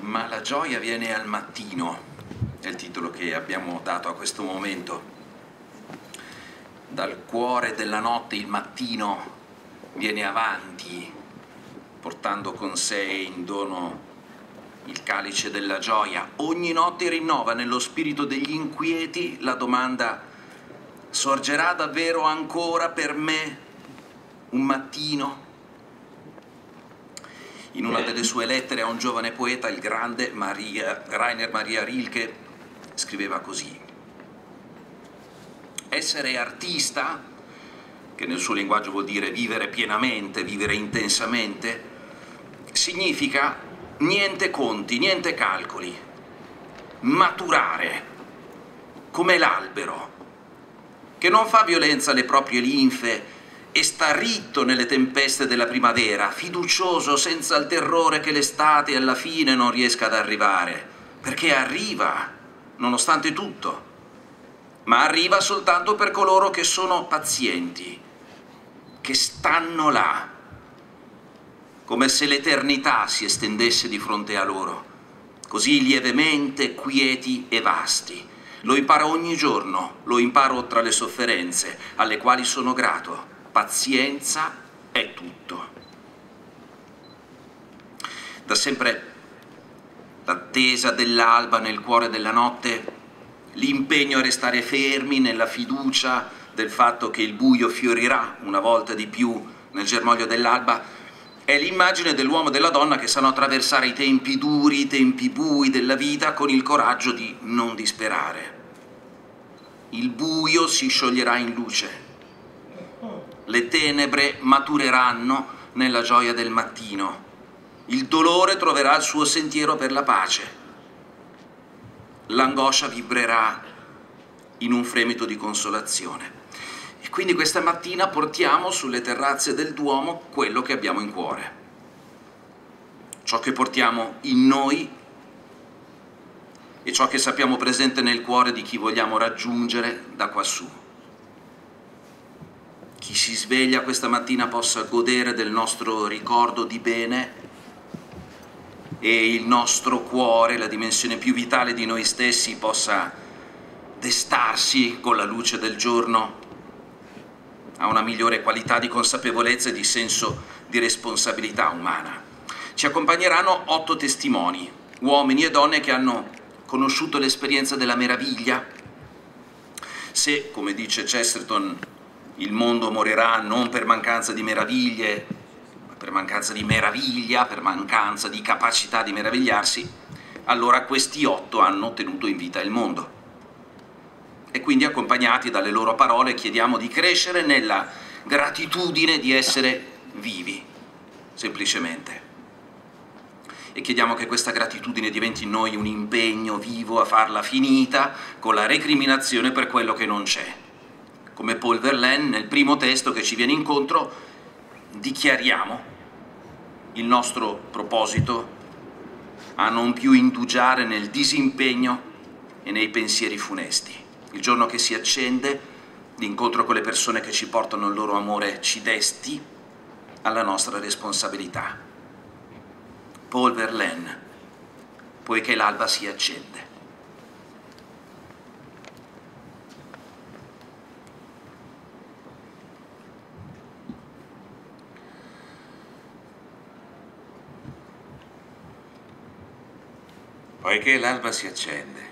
Ma la gioia viene al mattino, è il titolo che abbiamo dato a questo momento. Dal cuore della notte il mattino viene avanti, portando con sé in dono il calice della gioia. Ogni notte rinnova nello spirito degli inquieti la domanda: sorgerà davvero ancora per me un mattino? In una delle sue lettere a un giovane poeta, il grande Rainer Maria Rilke scriveva così: essere artista, che nel suo linguaggio vuol dire vivere pienamente, vivere intensamente, significa niente conti, niente calcoli, maturare, come l'albero, che non fa violenza alle proprie linfe e sta ritto nelle tempeste della primavera, fiducioso senza il terrore che l'estate alla fine non riesca ad arrivare, perché arriva, nonostante tutto, ma arriva soltanto per coloro che sono pazienti, che stanno là, come se l'eternità si estendesse di fronte a loro, così lievemente quieti e vasti. Lo imparo ogni giorno, lo imparo tra le sofferenze, alle quali sono grato. Pazienza è tutto. Da sempre l'attesa dell'alba nel cuore della notte, l'impegno a restare fermi nella fiducia del fatto che il buio fiorirà una volta di più nel germoglio dell'alba, è l'immagine dell'uomo e della donna che sanno attraversare i tempi duri, i tempi bui della vita con il coraggio di non disperare. Il buio si scioglierà in luce. Le tenebre matureranno nella gioia del mattino. Il dolore troverà il suo sentiero per la pace. L'angoscia vibrerà in un fremito di consolazione. E quindi questa mattina portiamo sulle terrazze del Duomo quello che abbiamo in cuore. Ciò che portiamo in noi e ciò che sappiamo presente nel cuore di chi vogliamo raggiungere da quassù. Chi si sveglia questa mattina possa godere del nostro ricordo di bene e il nostro cuore, la dimensione più vitale di noi stessi, possa destarsi con la luce del giorno a una migliore qualità di consapevolezza e di senso di responsabilità umana. Ci accompagneranno 8 testimoni, uomini e donne che hanno conosciuto l'esperienza della meraviglia. Se, come dice Chesterton, il mondo morirà non per mancanza di meraviglie, ma per mancanza di meraviglia, per mancanza di capacità di meravigliarsi, allora questi 8 hanno tenuto in vita il mondo. E quindi, accompagnati dalle loro parole, chiediamo di crescere nella gratitudine di essere vivi, semplicemente. E chiediamo che questa gratitudine diventi in noi un impegno vivo a farla finita con la recriminazione per quello che non c'è. Come Paul Verlaine, nel primo testo che ci viene incontro, dichiariamo il nostro proposito a non più indugiare nel disimpegno e nei pensieri funesti. Il giorno che si accende, l'incontro con le persone che ci portano il loro amore ci desti alla nostra responsabilità. Paul Verlaine, poiché l'alba si accende. Poiché l'alba si accende,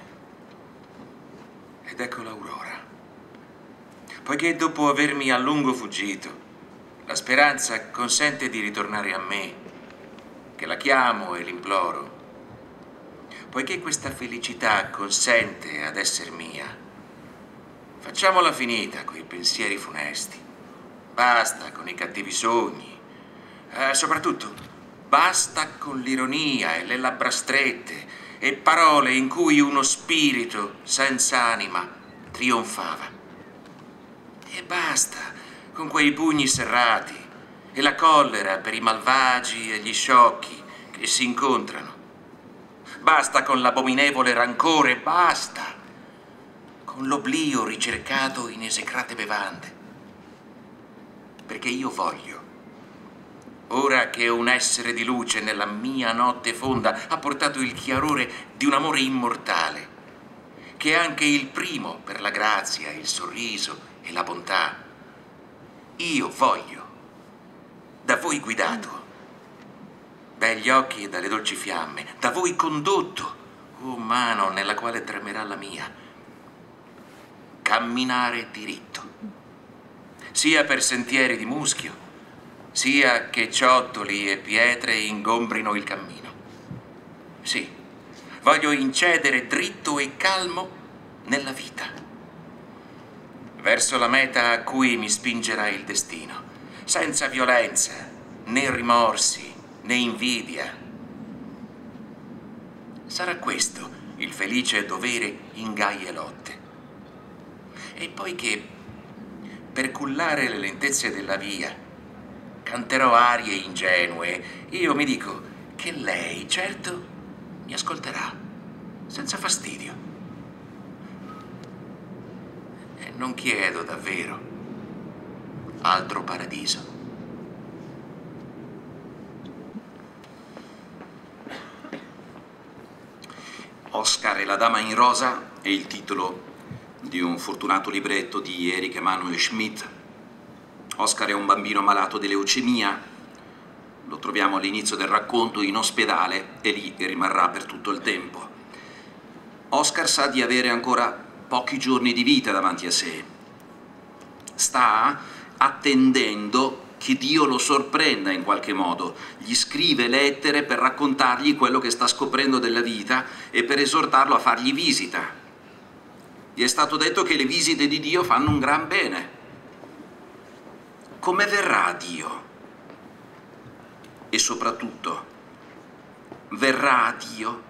ed ecco l'aurora. Poiché dopo avermi a lungo fuggito, la speranza consente di ritornare a me, che la chiamo e l'imploro. Poiché questa felicità consente ad esser mia, facciamola finita coi pensieri funesti. Basta con i cattivi sogni. Soprattutto, basta con l'ironia e le labbra strette e parole in cui uno spirito senza anima trionfava. E basta con quei pugni serrati e la collera per i malvagi e gli sciocchi che si incontrano. Basta con l'abominevole rancore, basta con l'oblio ricercato in esecrate bevande. Perché io voglio ora che un essere di luce nella mia notte fonda ha portato il chiarore di un amore immortale, che è anche il primo per la grazia, il sorriso e la bontà, io voglio, da voi guidato, dagli occhi e dalle dolci fiamme, da voi condotto, oh mano nella quale tremerà la mia, camminare diritto, sia per sentieri di muschio, sia che ciottoli e pietre ingombrino il cammino. Sì, voglio incedere dritto e calmo nella vita, verso la meta a cui mi spingerà il destino, senza violenza, né rimorsi, né invidia. Sarà questo il felice dovere in gaie lotte. E poi che, per cullare le lentezze della via, canterò arie ingenue, io mi dico che lei, certo, mi ascolterà, senza fastidio. E non chiedo davvero altro paradiso. Oscar e la Dama in Rosa è il titolo di un fortunato libretto di Erich Emanuel Schmidt. Oscar è un bambino malato di leucemia, lo troviamo all'inizio del racconto in ospedale e lì rimarrà per tutto il tempo. Oscar sa di avere ancora pochi giorni di vita davanti a sé. Sta attendendo che Dio lo sorprenda in qualche modo, gli scrive lettere per raccontargli quello che sta scoprendo della vita e per esortarlo a fargli visita. Gli è stato detto che le visite di Dio fanno un gran bene. Come verrà Dio? E soprattutto, verrà Dio?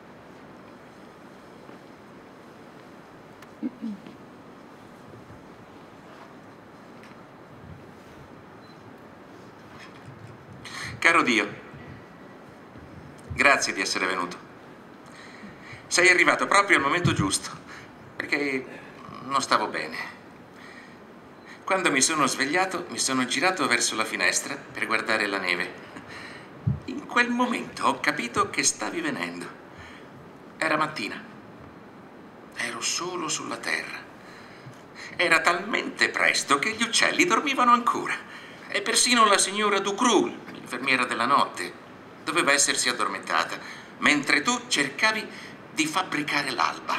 Caro Dio, grazie di essere venuto. Sei arrivato proprio al momento giusto, perché non stavo bene. Quando mi sono svegliato, mi sono girato verso la finestra per guardare la neve. In quel momento ho capito che stavi venendo. Era mattina. Ero solo sulla terra. Era talmente presto che gli uccelli dormivano ancora. E persino la signora Ducrul, l'infermiera della notte, doveva essersi addormentata, mentre tu cercavi di fabbricare l'alba.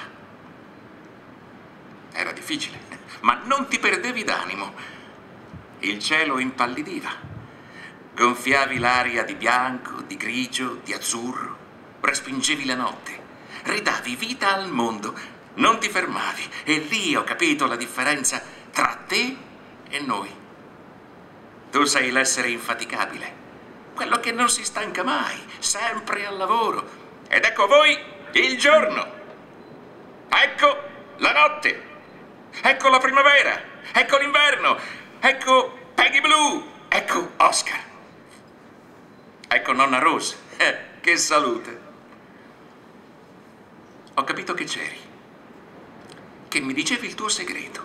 Era difficile, ma non ti perdevi d'animo. Il cielo impallidiva. Gonfiavi l'aria di bianco, di grigio, di azzurro. Respingevi la notte. Ridavi vita al mondo. Non ti fermavi. E lì ho capito la differenza tra te e noi. Tu sei l'essere infaticabile, quello che non si stanca mai, sempre al lavoro. Ed ecco voi il giorno. Ecco la notte. Ecco la primavera. Ecco l'inverno. Ecco Peggy Blue. Ecco Oscar. Ecco nonna Rose. Che salute. Ho capito che c'eri, che mi dicevi il tuo segreto.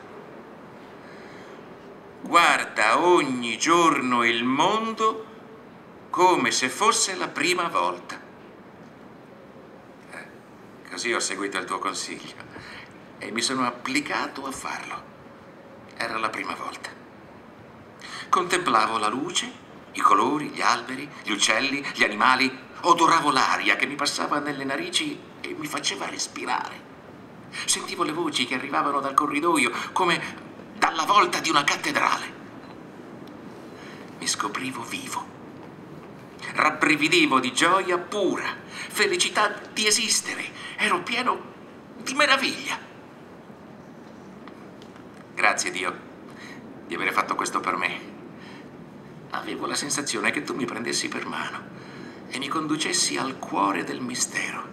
Guarda ogni giorno il mondo come se fosse la prima volta. Così ho seguito il tuo consiglio e mi sono applicato a farlo. Era la prima volta. Contemplavo la luce, i colori, gli alberi, gli uccelli, gli animali. Odoravo l'aria che mi passava nelle narici e mi faceva respirare. Sentivo le voci che arrivavano dal corridoio come dalla volta di una cattedrale. Mi scoprivo vivo. Rabbrividivo di gioia pura, felicità di esistere. Ero pieno di meraviglia. Grazie Dio di aver fatto questo per me. Avevo la sensazione che tu mi prendessi per mano e mi conducessi al cuore del mistero,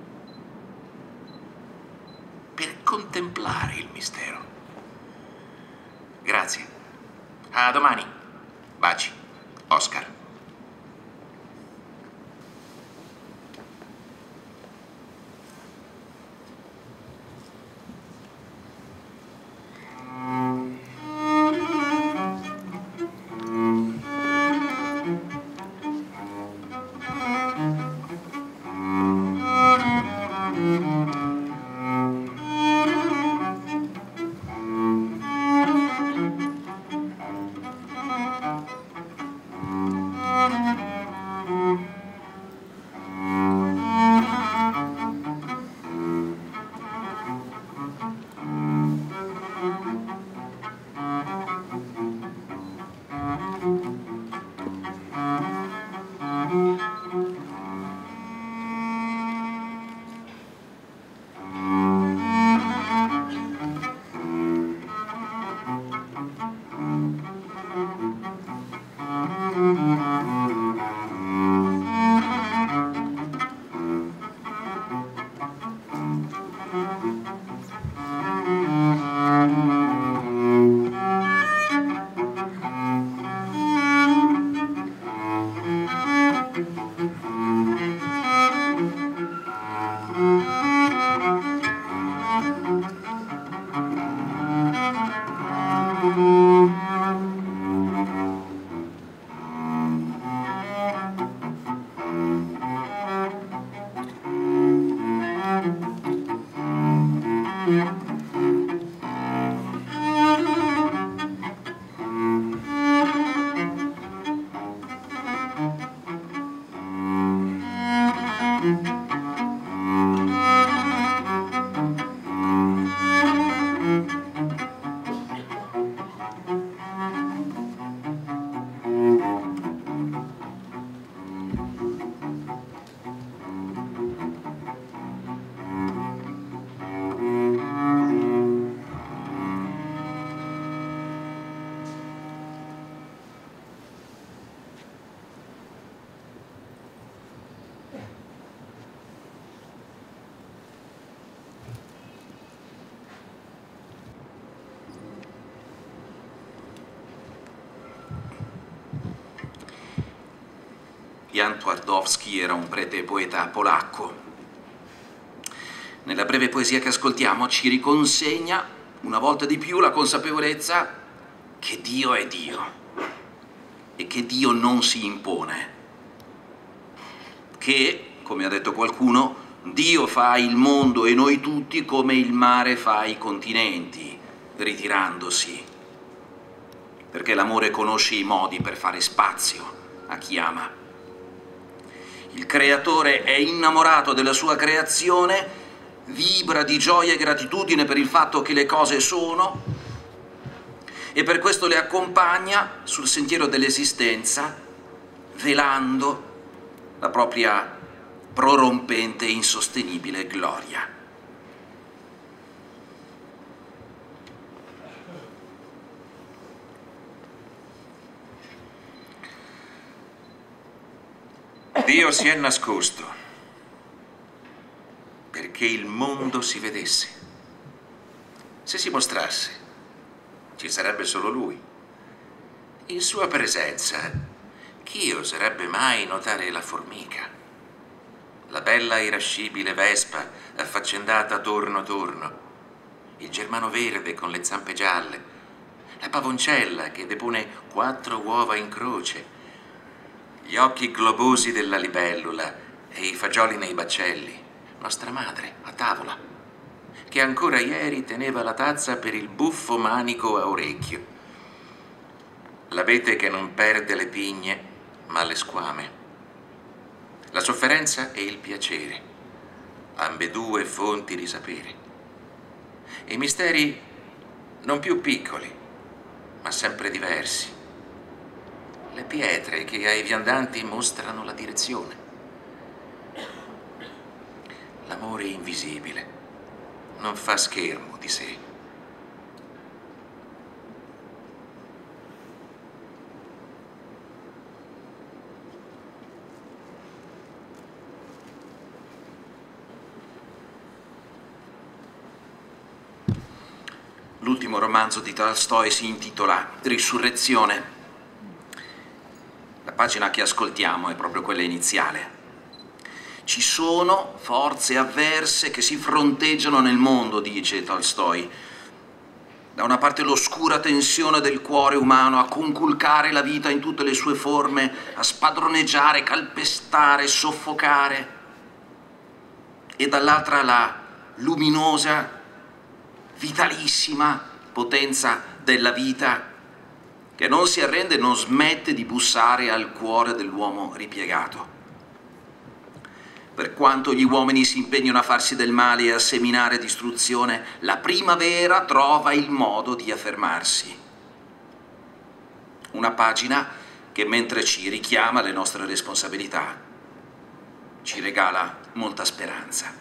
per contemplare il mistero. Grazie. A domani. Baci. Oscar. Jan Twardowski era un prete e poeta polacco. Nella breve poesia che ascoltiamo ci riconsegna una volta di più la consapevolezza che Dio è Dio e che Dio non si impone, che, come ha detto qualcuno, Dio fa il mondo e noi tutti come il mare fa i continenti, ritirandosi, perché l'amore conosce i modi per fare spazio a chi ama. Il creatore è innamorato della sua creazione, vibra di gioia e gratitudine per il fatto che le cose sono e per questo le accompagna sul sentiero dell'esistenza, velando la propria prorompente e insostenibile gloria. Dio si è nascosto perché il mondo si vedesse. Se si mostrasse, ci sarebbe solo Lui. In sua presenza, chi oserebbe mai notare la formica, la bella irascibile vespa affaccendata torno torno, il germano verde con le zampe gialle, la pavoncella che depone 4 uova in croce, gli occhi globosi della libellula e i fagioli nei baccelli, nostra madre a tavola, che ancora ieri teneva la tazza per il buffo manico a orecchio, l'abete che non perde le pigne ma le squame, la sofferenza e il piacere, ambedue fonti di sapere, e i misteri non più piccoli ma sempre diversi, le pietre che ai viandanti mostrano la direzione. L'amore invisibile non fa schermo di sé. L'ultimo romanzo di Tolstoi si intitola Risurrezione. La pagina che ascoltiamo è proprio quella iniziale. Ci sono forze avverse che si fronteggiano nel mondo, dice Tolstoi. Da una parte l'oscura tensione del cuore umano a conculcare la vita in tutte le sue forme, a spadroneggiare, calpestare, soffocare. E dall'altra la luminosa, vitalissima potenza della vita che non si arrende e non smette di bussare al cuore dell'uomo ripiegato. Per quanto gli uomini si impegnino a farsi del male e a seminare distruzione, la primavera trova il modo di affermarsi. Una pagina che, mentre ci richiama alle nostre responsabilità, ci regala molta speranza.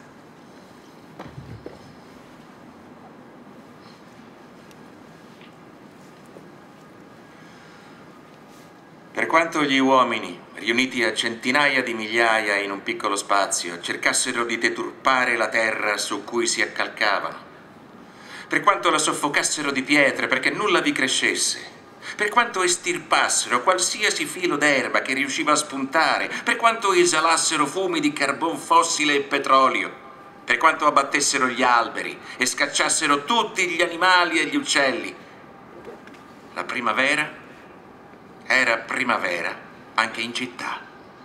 Per quanto gli uomini, riuniti a centinaia di migliaia in un piccolo spazio, cercassero di deturpare la terra su cui si accalcavano, per quanto la soffocassero di pietre perché nulla vi crescesse, per quanto estirpassero qualsiasi filo d'erba che riusciva a spuntare, per quanto esalassero fumi di carbon fossile e petrolio, per quanto abbattessero gli alberi e scacciassero tutti gli animali e gli uccelli, la primavera era primavera anche in città.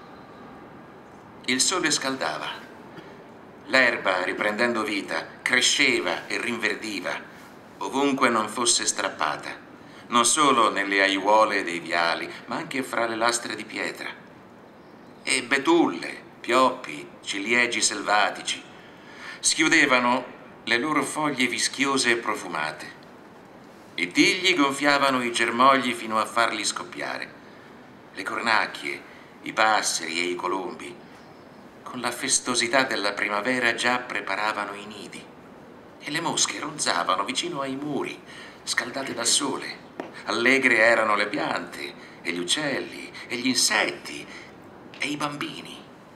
Il sole scaldava. L'erba, riprendendo vita, cresceva e rinverdiva ovunque non fosse strappata, non solo nelle aiuole dei viali, ma anche fra le lastre di pietra. E betulle, pioppi, ciliegi selvatici schiudevano le loro foglie vischiose e profumate. I tigli gonfiavano i germogli fino a farli scoppiare. Le cornacchie, i passeri e i colombi, con la festosità della primavera, già preparavano i nidi. E le mosche ronzavano vicino ai muri, scaldate dal sole. Allegre erano le piante, e gli uccelli, e gli insetti, e i bambini.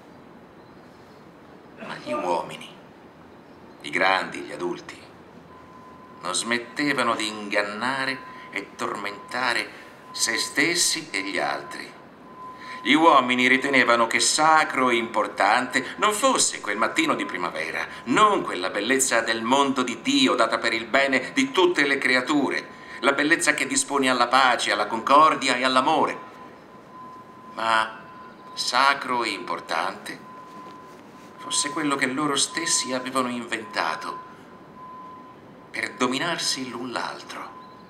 Ma gli uomini, i grandi, gli adulti, non smettevano di ingannare e tormentare se stessi e gli altri. Gli uomini ritenevano che sacro e importante non fosse quel mattino di primavera, non quella bellezza del mondo di Dio data per il bene di tutte le creature, la bellezza che dispone alla pace, alla concordia e all'amore. Ma sacro e importante fosse quello che loro stessi avevano inventato per dominarsi l'un l'altro.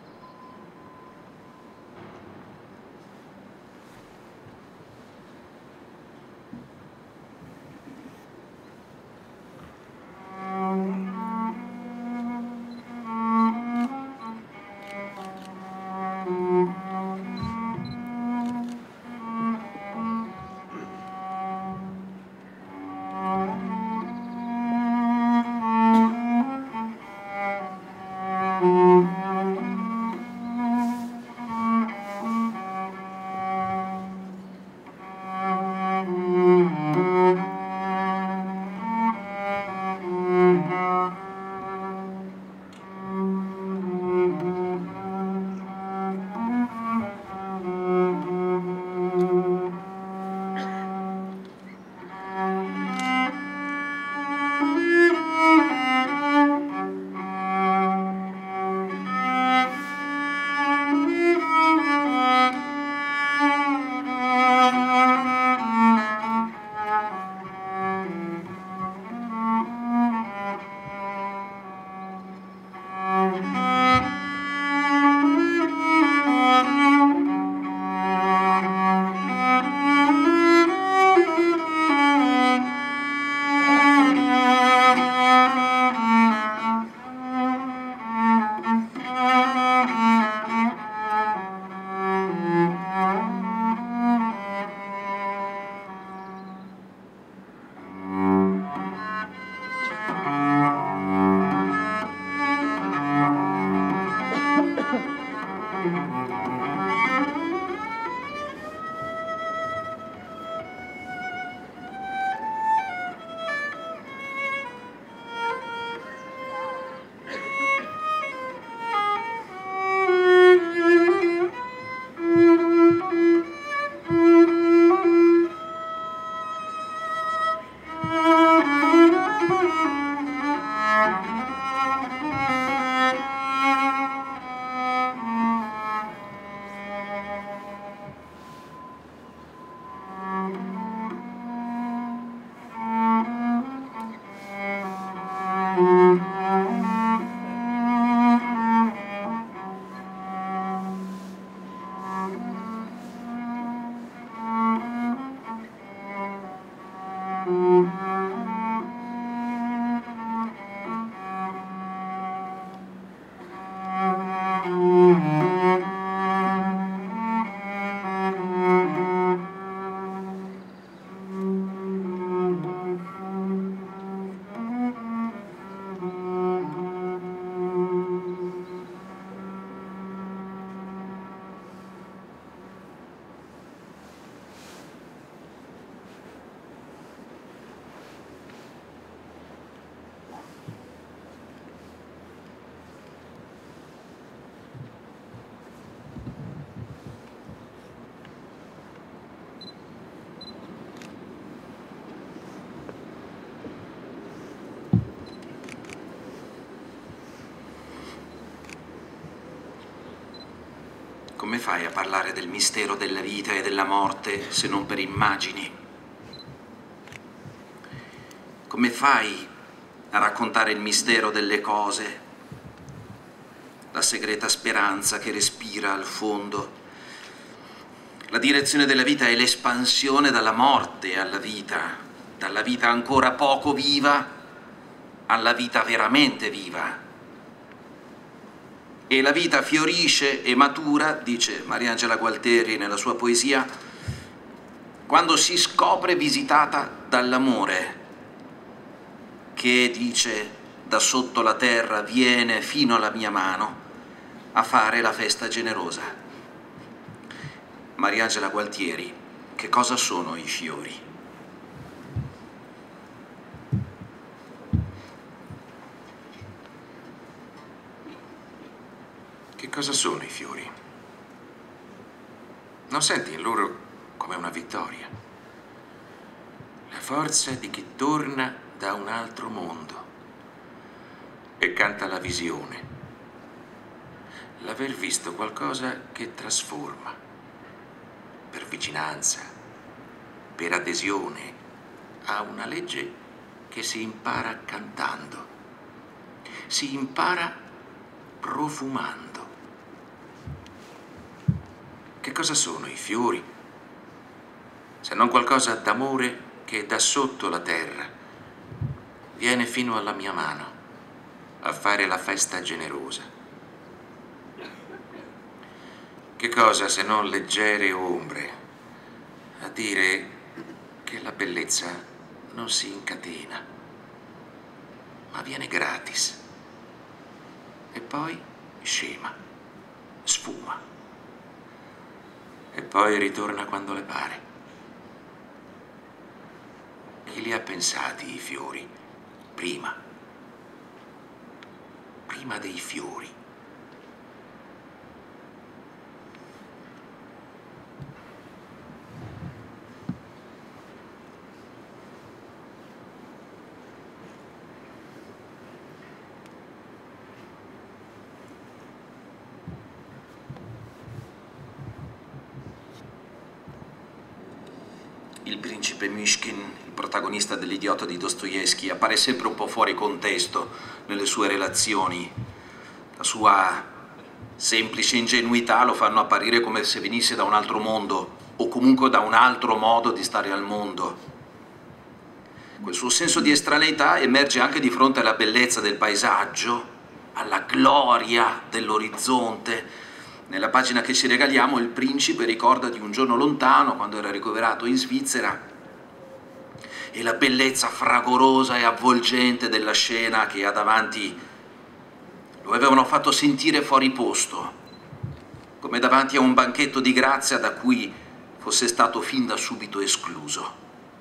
Come fai a parlare del mistero della vita e della morte se non per immagini? Come fai a raccontare il mistero delle cose, la segreta speranza che respira al fondo? La direzione della vita è l'espansione dalla morte alla vita, dalla vita ancora poco viva alla vita veramente viva. E la vita fiorisce e matura, dice Mariangela Gualtieri nella sua poesia, quando si scopre visitata dall'amore, che, dice, da sotto la terra viene fino alla mia mano a fare la festa generosa. Mariangela Gualtieri, che cosa sono i fiori? Che cosa sono i fiori? Non senti in loro come una vittoria. La forza di chi torna da un altro mondo e canta la visione. L'aver visto qualcosa che trasforma, per vicinanza, per adesione a una legge che si impara cantando, si impara profumando. Che cosa sono i fiori, se non qualcosa d'amore che da sotto la terra viene fino alla mia mano a fare la festa generosa? Che cosa se non leggere ombre a dire che la bellezza non si incatena, ma viene gratis e poi scema, sfuma e poi ritorna quando le pare. Chi li ha pensati i fiori prima dei fiori? Il principe Myshkin, il protagonista dell'Idiota di Dostoevsky, appare sempre un po' fuori contesto nelle sue relazioni. La sua semplice ingenuità lo fanno apparire come se venisse da un altro mondo, o comunque da un altro modo di stare al mondo. Quel suo senso di estraneità emerge anche di fronte alla bellezza del paesaggio, alla gloria dell'orizzonte. Nella pagina che ci regaliamo, il principe ricorda di un giorno lontano, quando era ricoverato in Svizzera, e la bellezza fragorosa e avvolgente della scena che ha davanti lo avevano fatto sentire fuori posto, come davanti a un banchetto di grazia da cui fosse stato fin da subito escluso.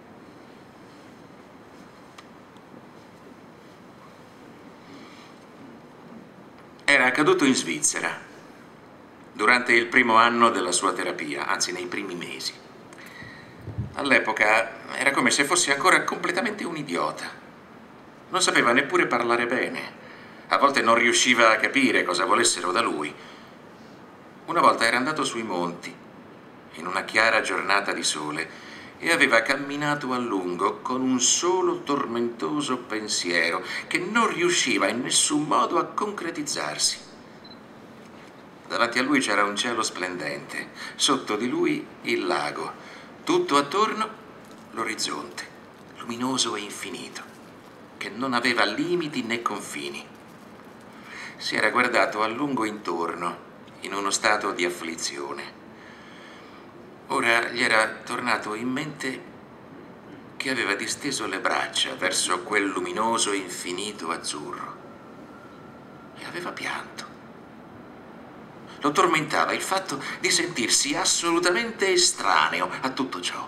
Era accaduto in Svizzera, durante il primo anno della sua terapia, anzi nei primi mesi. All'epoca era come se fosse ancora completamente un idiota. Non sapeva neppure parlare bene. A volte non riusciva a capire cosa volessero da lui. Una volta era andato sui monti, in una chiara giornata di sole, e aveva camminato a lungo con un solo tormentoso pensiero che non riusciva in nessun modo a concretizzarsi. Davanti a lui c'era un cielo splendente, sotto di lui il lago, tutto attorno l'orizzonte, luminoso e infinito, che non aveva limiti né confini. Si era guardato a lungo intorno, in uno stato di afflizione. Ora gli era tornato in mente che aveva disteso le braccia verso quel luminoso e infinito azzurro e aveva pianto. Lo tormentava il fatto di sentirsi assolutamente estraneo a tutto ciò.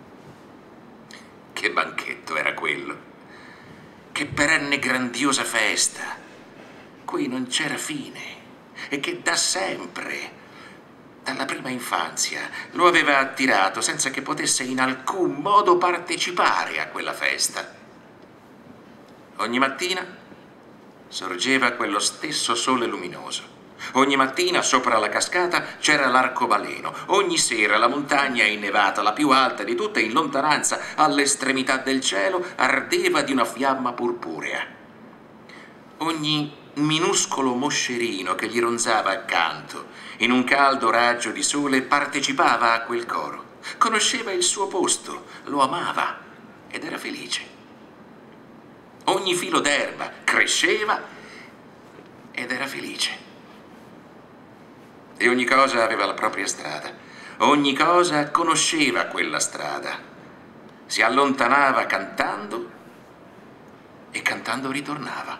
Che banchetto era quello! Che perenne grandiosa festa, cui non c'era fine e che da sempre, dalla prima infanzia, lo aveva attirato senza che potesse in alcun modo partecipare a quella festa. Ogni mattina sorgeva quello stesso sole luminoso. Ogni mattina sopra la cascata c'era l'arcobaleno. Ogni sera la montagna innevata, la più alta di tutte, in lontananza, all'estremità del cielo, ardeva di una fiamma purpurea. Ogni minuscolo moscerino che gli ronzava accanto, in un caldo raggio di sole, partecipava a quel coro. Conosceva il suo posto, lo amava ed era felice. Ogni filo d'erba cresceva ed era felice. E ogni cosa aveva la propria strada. Ogni cosa conosceva quella strada. Si allontanava cantando e cantando ritornava.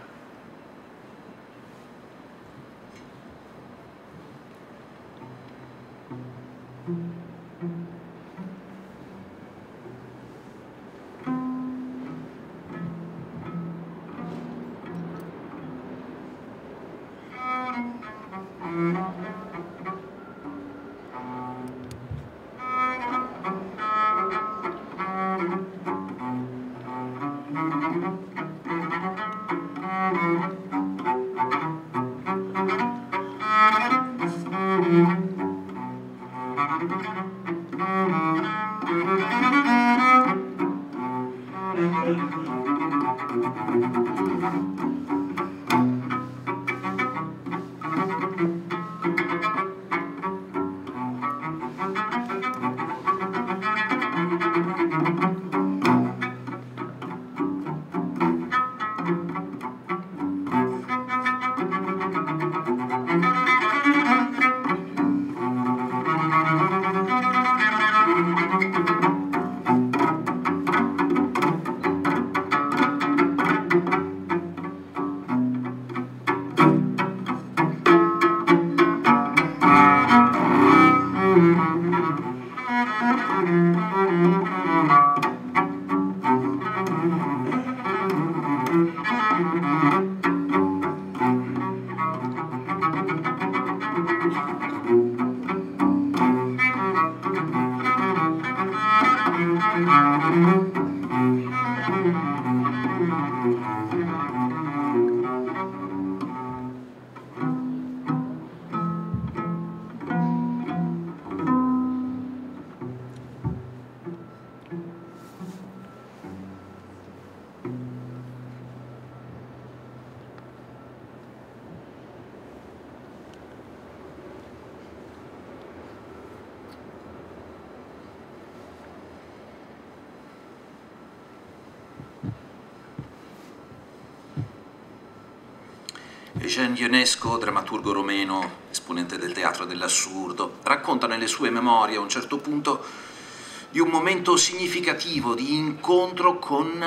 Eugène Ionesco, drammaturgo romeno, esponente del teatro dell'assurdo, racconta nelle sue memorie a un certo punto di un momento significativo di incontro con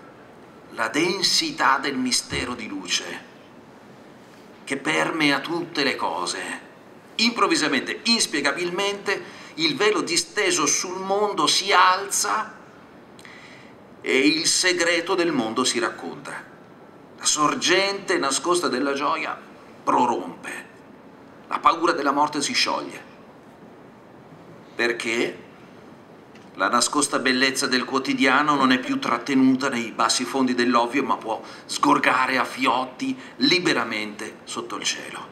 la densità del mistero di luce che permea tutte le cose. Improvvisamente, inspiegabilmente, il velo disteso sul mondo si alza e il segreto del mondo si racconta. La sorgente nascosta della gioia prorompe. La paura della morte si scioglie. Perché la nascosta bellezza del quotidiano non è più trattenuta nei bassi fondi dell'ovvio, ma può sgorgare a fiotti liberamente sotto il cielo.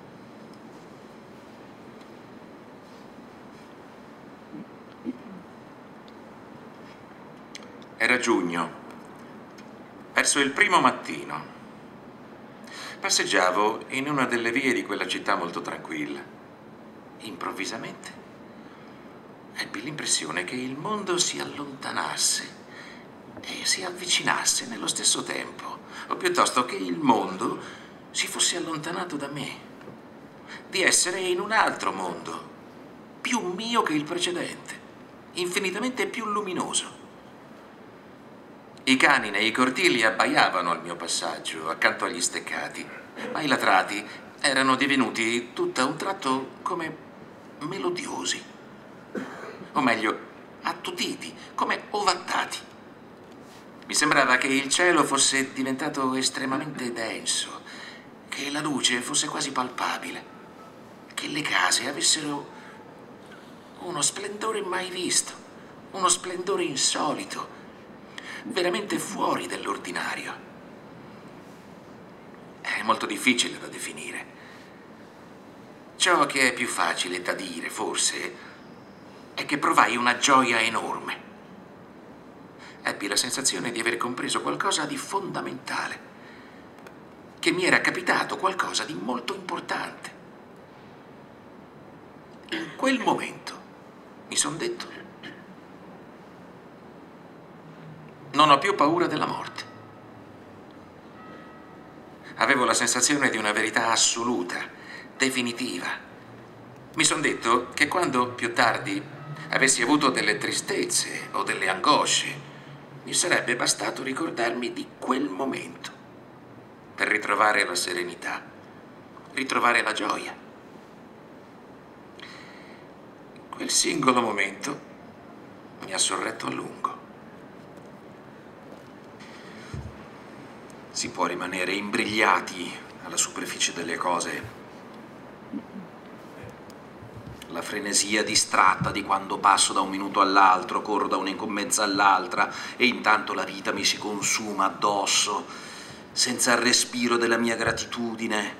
Era giugno. Verso il primo mattino passeggiavo in una delle vie di quella città molto tranquilla. Improvvisamente ebbi l'impressione che il mondo si allontanasse e si avvicinasse nello stesso tempo, o piuttosto che il mondo si fosse allontanato da me, di essere in un altro mondo, più mio che il precedente, infinitamente più luminoso. I cani nei cortili abbaiavano al mio passaggio, accanto agli steccati, ma i latrati erano divenuti tutt'a un tratto come melodiosi, o meglio, attutiti, come ovattati. Mi sembrava che il cielo fosse diventato estremamente denso, che la luce fosse quasi palpabile, che le case avessero uno splendore mai visto, uno splendore insolito, veramente fuori dall'ordinario. È molto difficile da definire. Ciò che è più facile da dire, forse, è che provai una gioia enorme. Ebbi la sensazione di aver compreso qualcosa di fondamentale, che mi era capitato qualcosa di molto importante. In quel momento mi son detto: non ho più paura della morte. Avevo la sensazione di una verità assoluta, definitiva. Mi son detto che quando più tardi avessi avuto delle tristezze o delle angosce, mi sarebbe bastato ricordarmi di quel momento per ritrovare la serenità, ritrovare la gioia. Quel singolo momento mi ha sorretto a lungo. Si può rimanere imbrigliati alla superficie delle cose. La frenesia distratta di quando passo da un minuto all'altro, corro da un'incombenza all'altra e intanto la vita mi si consuma addosso, senza il respiro della mia gratitudine.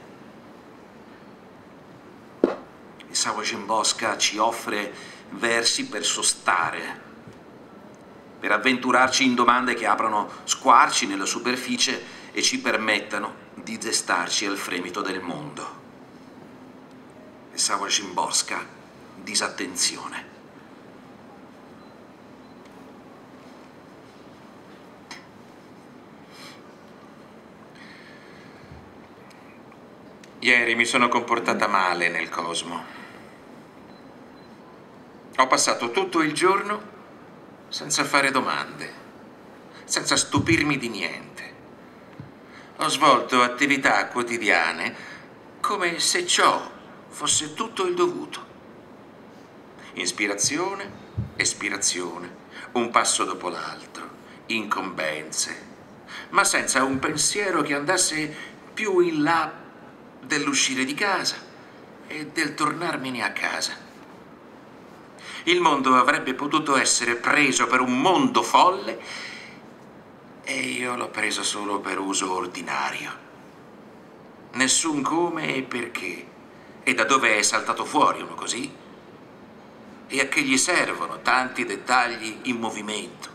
E Savo Gembosca ci offre versi per sostare, per avventurarci in domande che aprano squarci nella superficie e ci permettano di destarci al fremito del mondo. E Savo Gembosca, disattenzione. Ieri mi sono comportata male nel cosmo. Ho passato tutto il giorno senza fare domande, senza stupirmi di niente. Ho svolto attività quotidiane come se ciò fosse tutto il dovuto. Ispirazione, espirazione, un passo dopo l'altro, incombenze, ma senza un pensiero che andasse più in là dell'uscire di casa e del tornarmene a casa. Il mondo avrebbe potuto essere preso per un mondo folle e io l'ho preso solo per uso ordinario. Nessun come e perché, e da dove è saltato fuori uno così, e a che gli servono tanti dettagli in movimento.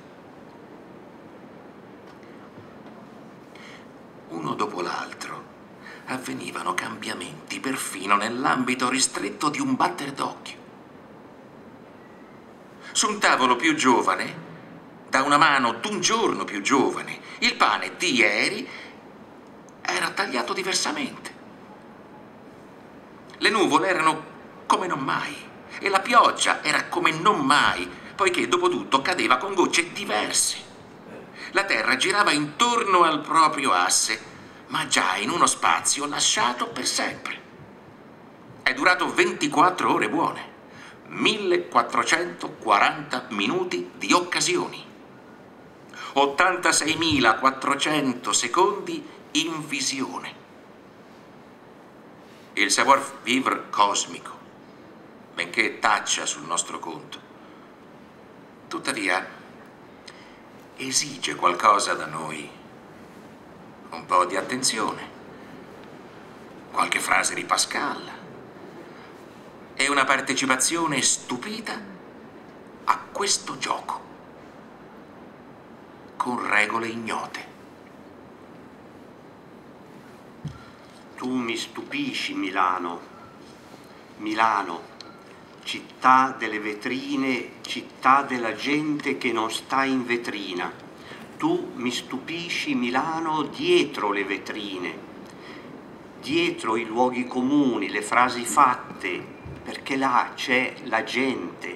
Uno dopo l'altro avvenivano cambiamenti perfino nell'ambito ristretto di un batter d'occhio. Su un tavolo più giovane, da una mano d'un giorno più giovane, il pane di ieri era tagliato diversamente. Le nuvole erano come non mai e la pioggia era come non mai, poiché dopo tutto cadeva con gocce diverse. La terra girava intorno al proprio asse, ma già in uno spazio lasciato per sempre. È durato 24 ore buone, 1440 minuti di occasioni, 86.400 secondi in visione. Il savoir-vivre cosmico, benché taccia sul nostro conto, tuttavia esige qualcosa da noi. Un po' di attenzione, qualche frase di Pascal e una partecipazione stupita a questo gioco, con regole ignote. Tu mi stupisci, Milano. Milano, città delle vetrine, città della gente che non sta in vetrina. Tu mi stupisci, Milano, dietro le vetrine, dietro i luoghi comuni, le frasi fatte, perché là c'è la gente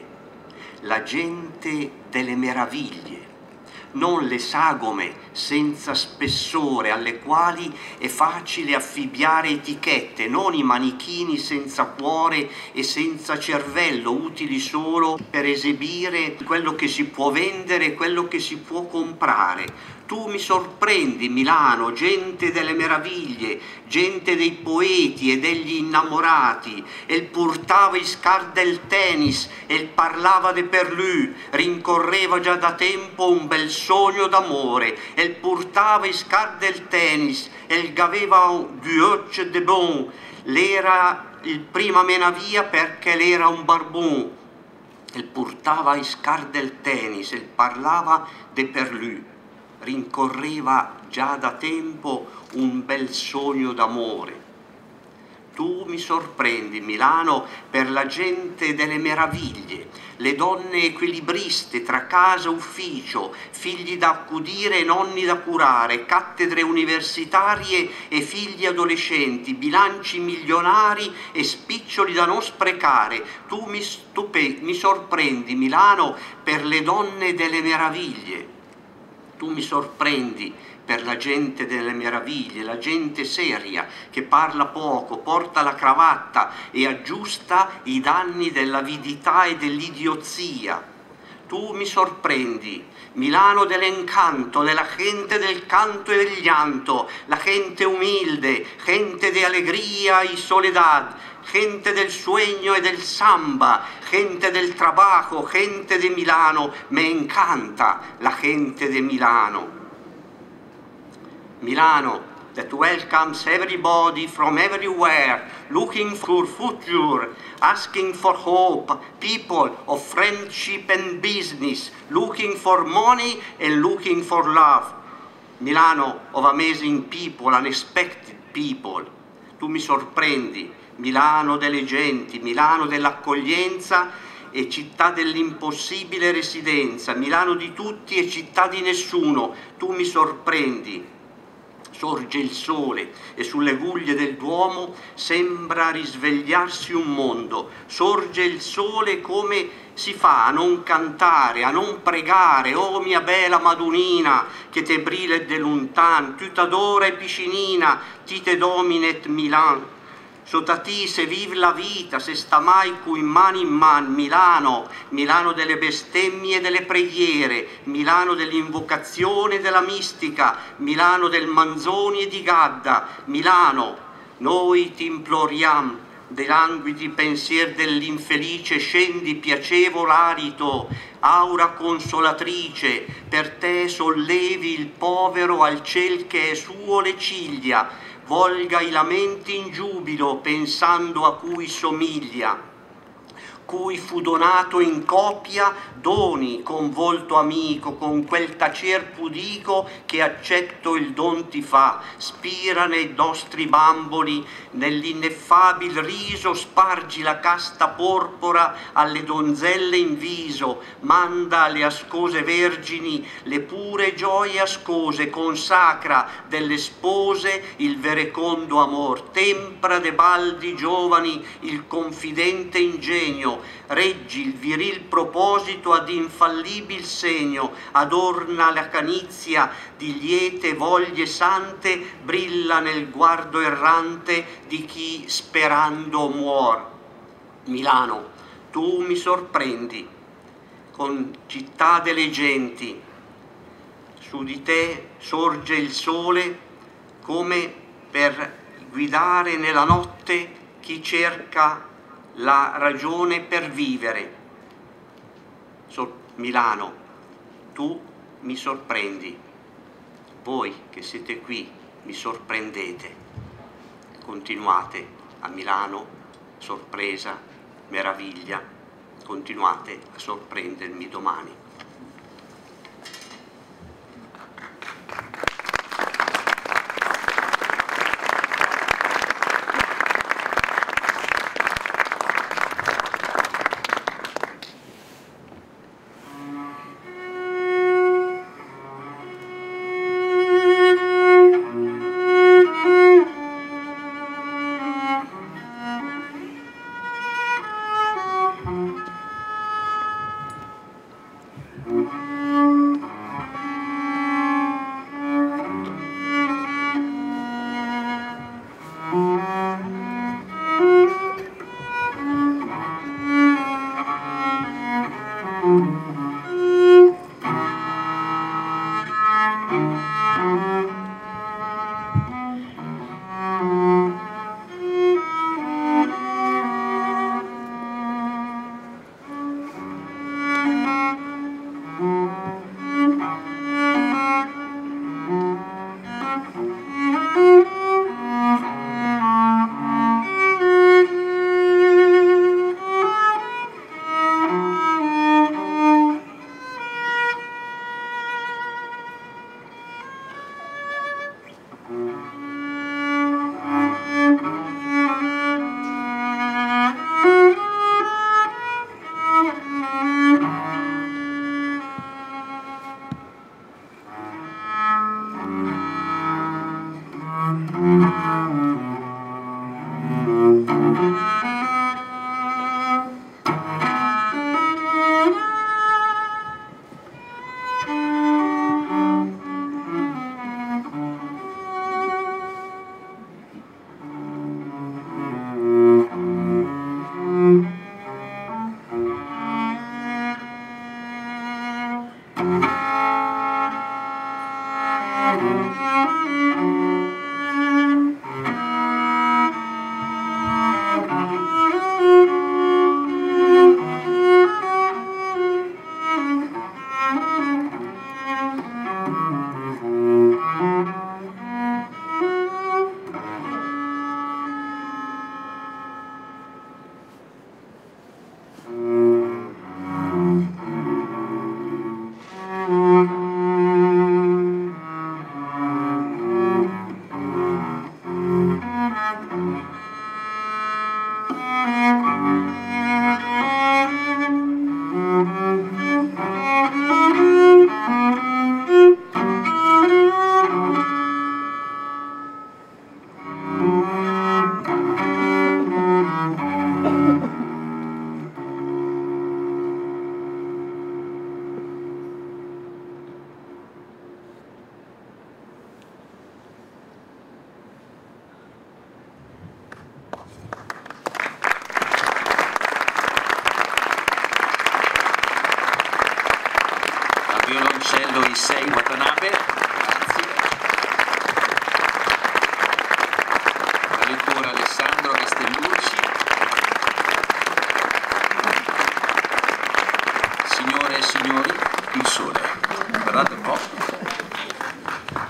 delle meraviglie, non le sagome senza spessore alle quali è facile affibbiare etichette, non i manichini senza cuore e senza cervello, utili solo per esibire quello che si può vendere e quello che si può comprare. Tu mi sorprendi, Milano, gente delle meraviglie, gente dei poeti e degli innamorati. El portava i scar del tennis, el parlava de Perlù, rincorreva già da tempo un bel sogno d'amore. El portava i scar del tennis, el gaveva du hoc de bon. L'era il prima mena via perché l'era un barbon. El portava i scar del tennis, el parlava de Perlù, rincorreva già da tempo un bel sogno d'amore. Tu mi sorprendi, Milano, per la gente delle meraviglie, le donne equilibriste tra casa e ufficio, figli da accudire e nonni da curare, cattedre universitarie e figli adolescenti, bilanci milionari e spiccioli da non sprecare. Tu mi sorprendi, Milano, per le donne delle meraviglie. Tu mi sorprendi per la gente delle meraviglie, la gente seria che parla poco, porta la cravatta e aggiusta i danni dell'avidità e dell'idiozia. Tu mi sorprendi, Milano dell'encanto, della gente del canto e del llanto, la gente umilde, gente de alegría y soledad, gente del sueño e del samba, gente del trabajo, gente de Milano. Me encanta la gente de Milano. Milano, that welcomes everybody from everywhere, looking for future, asking for hope, people of friendship and business, looking for money and looking for love. Milano of amazing people, unexpected people. Tu mi sorprendi, Milano delle genti, Milano dell'accoglienza e città dell'impossibile residenza, Milano di tutti e città di nessuno. Tu mi sorprendi. Sorge il sole e sulle guglie del Duomo sembra risvegliarsi un mondo. Sorge il sole, come si fa a non cantare, a non pregare? Oh mia bella Madunina, che te brillet de lontan, tu t'adora e piscinina, ti te dominet Milan. Sota ti se vive la vita, se sta mai qui mano in man. Milano, Milano delle bestemmie e delle preghiere, Milano dell'invocazione e della mistica, Milano del Manzoni e di Gadda. Milano, noi ti imploriam, dei languidi pensier dell'infelice scendi piacevol alito, aura consolatrice, per te sollevi il povero al ciel che è suo le ciglia, volga i lamenti in giubilo, pensando a cui somiglia, cui fu donato in copia doni con volto amico, con quel tacer pudico che accetto il don ti fa, spira nei nostri bamboli, nell'ineffabil riso spargi la casta porpora alle donzelle in viso, manda alle ascose vergini le pure gioie ascose, consacra delle spose il verecondo amor, tempra de baldi giovani il confidente ingegno, reggi il viril proposito ad infallibil segno, adorna la canizia di liete voglie sante, brilla nel guardo errante di chi sperando muor. Milano, tu mi sorprendi, con città delle genti, su di te sorge il sole come per guidare nella notte chi cerca la ragione per vivere. Milano, tu mi sorprendi, voi che siete qui mi sorprendete. Continuate a Milano, sorpresa, meraviglia, continuate a sorprendermi domani.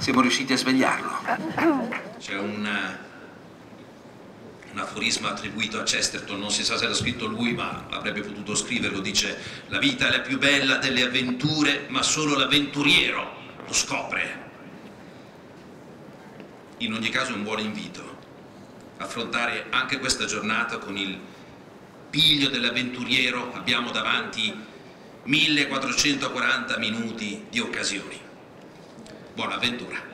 Siamo riusciti a svegliarlo. C'è un aforisma attribuito a Chesterton, non si sa se l'ha scritto lui, ma avrebbe potuto scriverlo. Dice: la vita è la più bella delle avventure, ma solo l'avventuriero lo scopre. In ogni caso è un buon invito. Affrontare anche questa giornata con il piglio dell'avventuriero. Abbiamo davanti 1440 minuti di occasioni. Buona avventura.